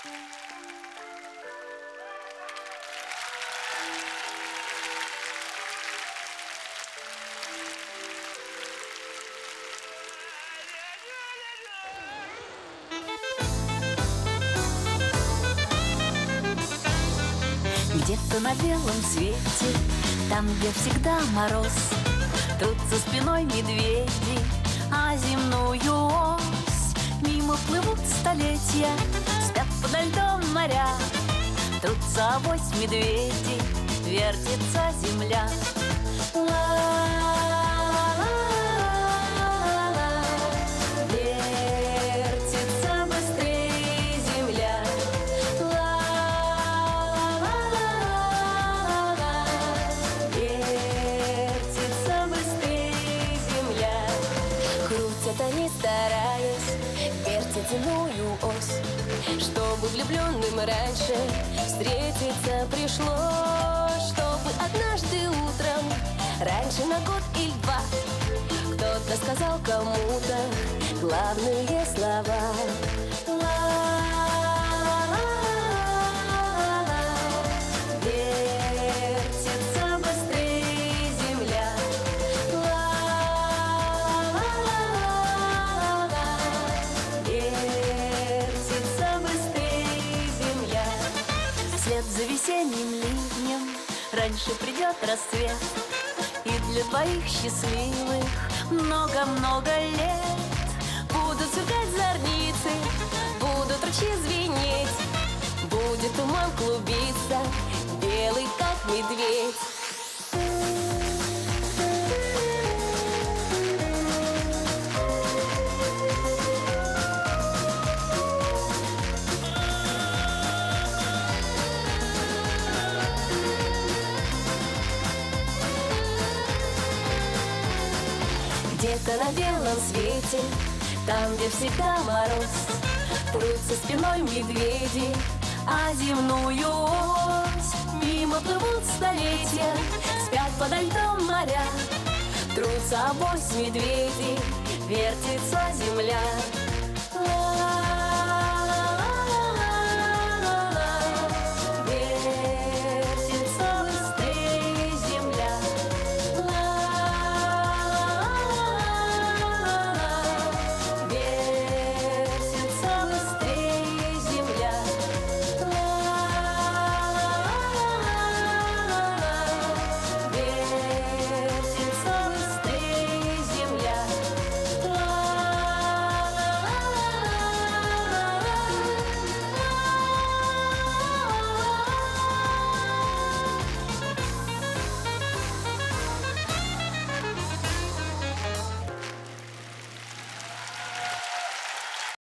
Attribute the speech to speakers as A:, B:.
A: Где-то на белом свете, там, где всегда мороз, тут за спиной медведи, а земную ось мимо плывут столетия, спят подо льдом моря. Трутся авось медведи, вертится земля. Вертится быстрее земля. Вертится быстрее земля. Крутят они, стараясь, вертят земную ось, чтобы влюбленным раньше встретиться пришлось, чтобы однажды утром, раньше на год или два, кто-то сказал кому-то главные слова. Вертится быстрее земля. Вертится быстрее земля. Вслед за весенним ливнем раньше придет рассвет, и для твоих счастливых много-много лет будут сверкать зорницы, будут ручьи звенеть, будет туман клубиться, белый как медведь. Где-то на белом свете, там, где всегда мороз, трутся спиной медведи, а земную ось мимо плывут столетия, спят подо льдом моря. Трутся авось медведи, вертится земля.